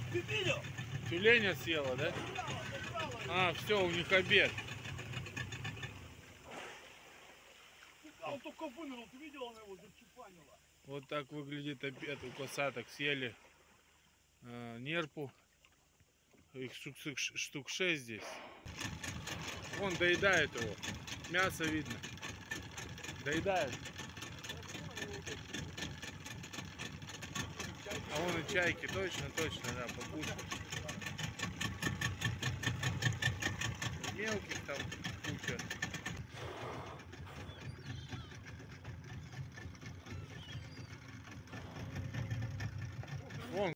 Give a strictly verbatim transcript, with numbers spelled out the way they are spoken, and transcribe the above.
Ты видел? Тюленя съела, да? А, все, у них обед. А он только вынырнул, ты видел, она его зачепанила? Вот так выглядит обед у косаток. Съели э, нерпу. Их штук, штук шесть здесь. Вон доедает его. Мясо видно. Доедает. А вон и чайки. Точно, точно, да, покушают. Мелких там куча.